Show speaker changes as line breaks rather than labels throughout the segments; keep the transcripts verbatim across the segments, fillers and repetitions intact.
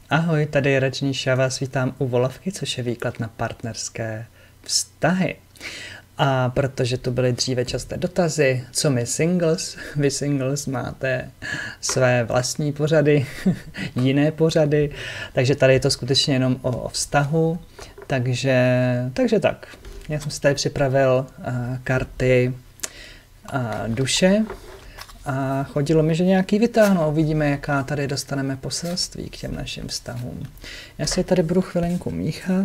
Ahoj, tady je Rajníša, vás vítám u Volavky, což je výklad na partnerské vztahy. A protože tu byly dříve časté dotazy, co my singles, vy singles máte své vlastní pořady, jiné pořady, takže tady je to skutečně jenom o, o vztahu, takže, takže tak. Já jsem si tady připravil uh, karty uh, duše a chodilo mi, že nějaký vytáhnu a uvidíme, jaká tady dostaneme poselství k těm našim vztahům. Já si je tady budu chvilinku míchat.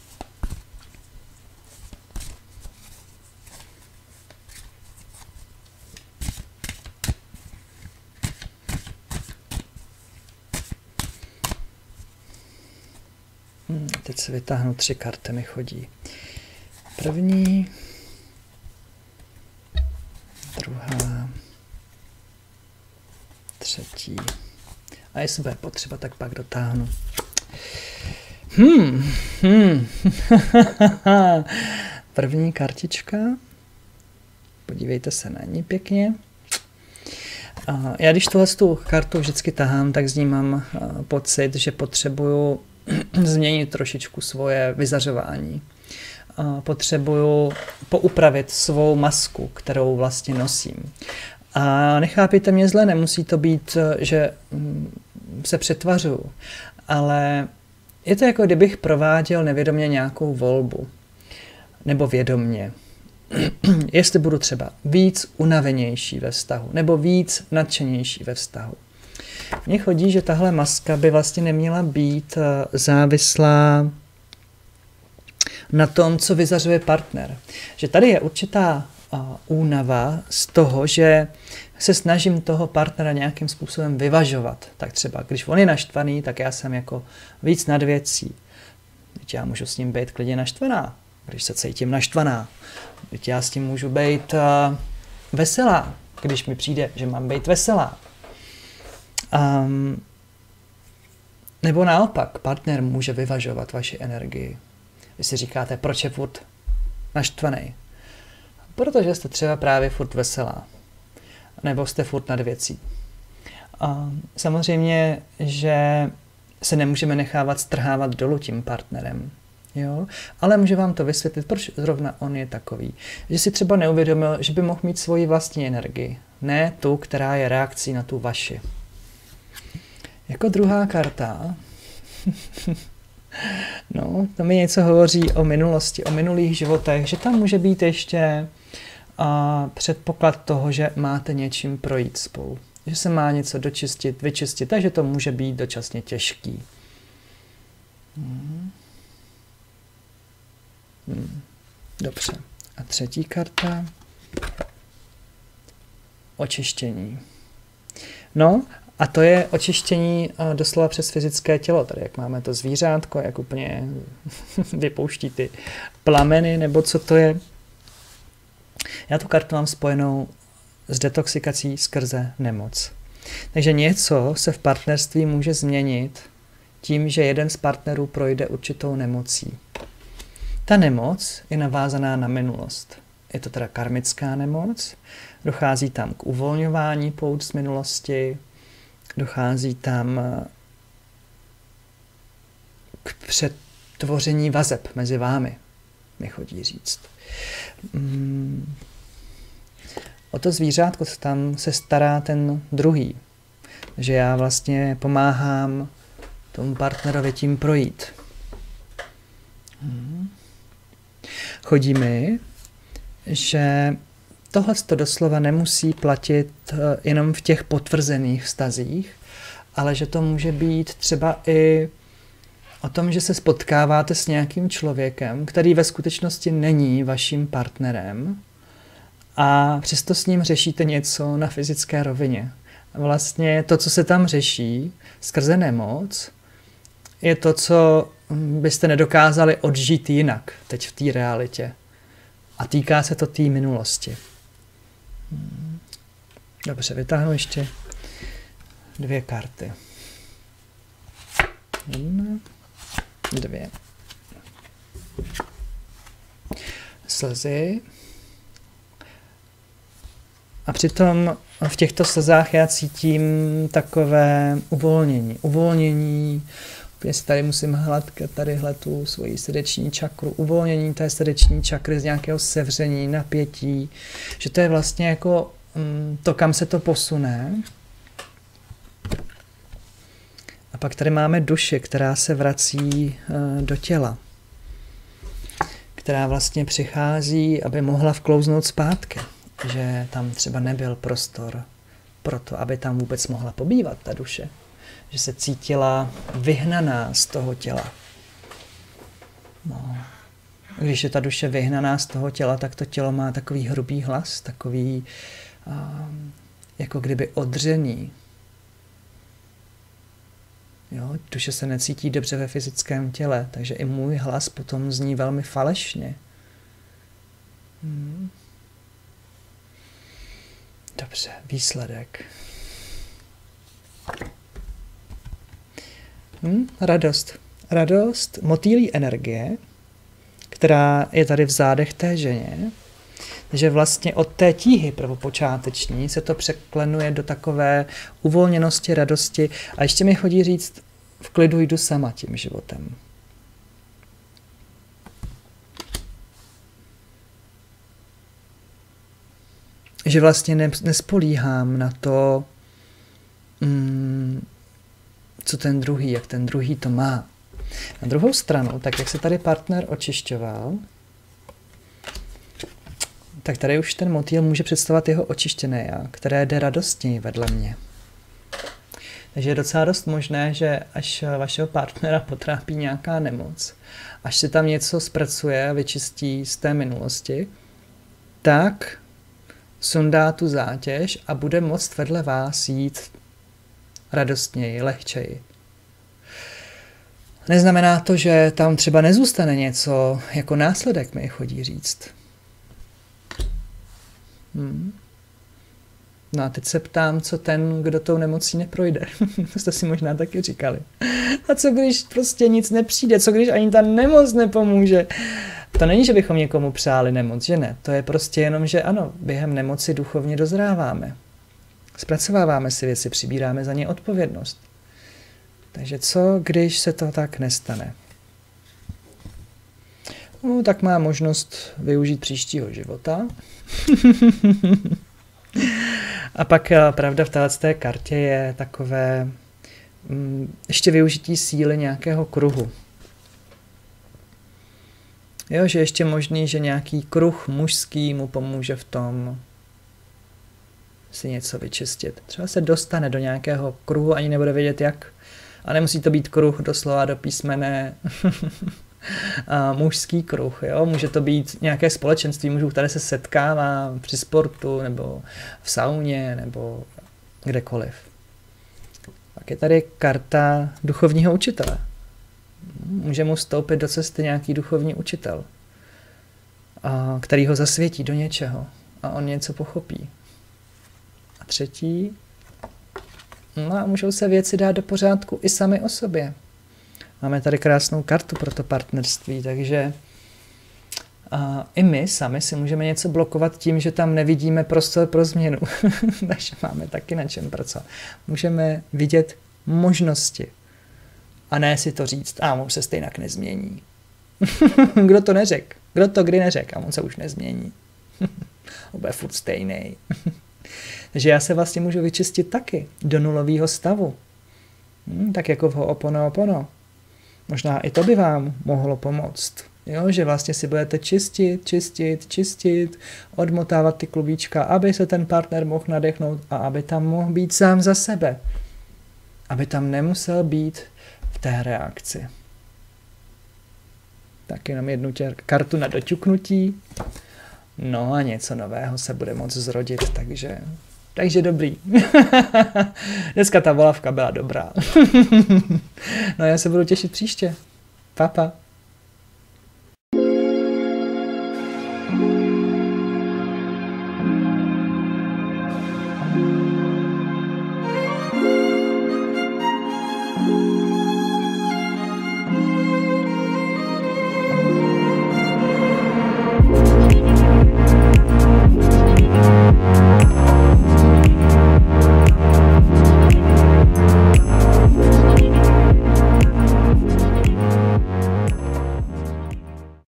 Hmm, teď si vytáhnu tři karty, mi chodí. První, druhá, třetí. A jestli bude potřeba, tak pak dotáhnu. Hmm. Hmm. První kartička. Podívejte se na ní pěkně. A já když tuhle tu kartu vždycky tahám, tak z ní mám pocit, že potřebuju změnit trošičku svoje vyzařování. A potřebuju poupravit svou masku, kterou vlastně nosím. A nechápejte mě zle, nemusí to být, že se přetvařuju, ale je to jako kdybych prováděl nevědomě nějakou volbu, nebo vědomně. Jestli budu třeba víc unavenější ve vztahu, nebo víc nadšenější ve vztahu. Mně chodí, že tahle maska by vlastně neměla být závislá na tom, co vyzařuje partner. Že tady je určitá únava z toho, že se snažím toho partnera nějakým způsobem vyvažovat. Tak třeba, když on je naštvaný, tak já jsem jako víc nad věcí. Teď já můžu s ním být klidně naštvaná, když se cítím naštvaná. Teď já s tím můžu být uh, veselá, když mi přijde, že mám být veselá. Um, nebo naopak, partner může vyvažovat vaši energii. Vy si říkáte, proč je furt naštvaný? Protože jste třeba právě furt veselá. Nebo jste furt nad věcí. A samozřejmě, že se nemůžeme nechávat strhávat dolů tím partnerem. Jo? Ale může vám to vysvětlit, proč zrovna on je takový. Že si třeba neuvědomil, že by mohl mít svoji vlastní energii. Ne tu, která je reakcí na tu vaši. Jako druhá karta... no, to mi něco hovoří o minulosti, o minulých životech, že tam může být ještě a předpoklad toho, že máte něčím projít spolu. Že se má něco dočistit, vyčistit, takže to může být dočasně těžký. Hmm. Hmm. Dobře. A třetí karta. Očištění. No, a to je očištění doslova přes fyzické tělo. Tady jak máme to zvířátko, jak úplně vypouští ty plameny, nebo co to je. Já tu kartu mám spojenou s detoxikací skrze nemoc. Takže něco se v partnerství může změnit tím, že jeden z partnerů projde určitou nemocí. Ta nemoc je navázaná na minulost. Je to teda karmická nemoc, dochází tam k uvolňování pout z minulosti, dochází tam k přetvoření vazeb mezi vámi, mi chodí říct. Hmm. O to zvířátko tam se stará ten druhý. Že já vlastně pomáhám tomu partnerovi tím projít. Hmm. Chodí mi, že tohle to doslova nemusí platit jenom v těch potvrzených vztazích, ale že to může být třeba i o tom, že se spotkáváte s nějakým člověkem, který ve skutečnosti není vaším partnerem a přesto s ním řešíte něco na fyzické rovině. Vlastně to, co se tam řeší skrze nemoc, je to, co byste nedokázali odžít jinak teď v té realitě. A týká se to té minulosti. Dobře, vytáhnu ještě dvě karty. Jedna, dvě. Slzy. A přitom v těchto slzách já cítím takové uvolnění. Uvolnění Jestli tady musím hladkat tadyhle tu svoji srdeční čakru, uvolnění té srdeční čakry z nějakého sevření, napětí, že to je vlastně jako mm, to, kam se to posune. A pak tady máme duši, která se vrací uh, do těla, která vlastně přichází, aby mohla vklouznout zpátky, že tam třeba nebyl prostor pro to, aby tam vůbec mohla pobývat ta duše. Že se cítila vyhnaná z toho těla. No. Když je ta duše vyhnaná z toho těla, tak to tělo má takový hrubý hlas, takový um, jako kdyby odřený. Jo, duše se necítí dobře ve fyzickém těle, takže i můj hlas potom zní velmi falešně. Hmm. Dobře, výsledek. Hmm, radost. Radost motýlí energie, která je tady v zádech té ženě, že vlastně od té tíhy prvopočáteční se to překlenuje do takové uvolněnosti, radosti a ještě mi chodí říct, v klidu jdu sama tím životem. Že vlastně nespolíhám na to, mm, co ten druhý, jak ten druhý to má. Na druhou stranu, tak jak se tady partner očišťoval, tak tady už ten motýl může představovat jeho očištěné já, které jde radostněji vedle mě. Takže je docela dost možné, že až vašeho partnera potrápí nějaká nemoc, až se tam něco zpracuje a vyčistí z té minulosti, tak sundá tu zátěž a bude moct vedle vás jít radostněji, lehčeji. Neznamená to, že tam třeba nezůstane něco jako následek, mi chodí říct. Hmm. No a teď se ptám, co ten, kdo tou nemocí neprojde. To jste si možná taky říkali. A co když prostě nic nepřijde? Co když ani ta nemoc nepomůže? To není, že bychom někomu přáli nemoc, že ne? To je prostě jenom, že ano, během nemoci duchovně dozráváme. Zpracováváme si věci, přibíráme za ně odpovědnost. Takže co, když se to tak nestane? No, tak má možnost využít příštího života. A pak pravda v této kartě je takové mm, ještě využití síly nějakého kruhu. Jo, že ještě možný, že nějaký kruh mužský mu pomůže v tom si něco vyčistit. Třeba se dostane do nějakého kruhu, ani nebude vědět jak. A nemusí to být kruh doslova do písmene a mužský kruh. Jo? Může to být nějaké společenství mužů, které se setkává při sportu, nebo v sauně, nebo kdekoliv. Pak je tady karta duchovního učitele. Může mu vstoupit do cesty nějaký duchovní učitel, a který ho zasvětí do něčeho a on něco pochopí. A třetí, no a můžou se věci dát do pořádku i sami o sobě. Máme tady krásnou kartu pro to partnerství, takže a i my sami si můžeme něco blokovat tím, že tam nevidíme prostor pro změnu. Takže máme taky na čem pracovat. Můžeme vidět možnosti a ne si to říct, a on se stejnak nezmění. Kdo to neřekl? Kdo to kdy neřekl? A on se už nezmění. On bude furt stejnej. Takže já se vlastně můžu vyčistit taky do nulového stavu. Hmm, tak jako v Ho'oponopono. Možná i to by vám mohlo pomoct. Jo, že vlastně si budete čistit, čistit, čistit, odmotávat ty klubíčka, aby se ten partner mohl nadechnout a aby tam mohl být sám za sebe. Aby tam nemusel být v té reakci. Tak jenom jednu tě, kartu na doťuknutí. No a něco nového se bude moct zrodit, takže, takže dobrý. Dneska ta volavka byla dobrá. No já se budu těšit příště. Pa, pa.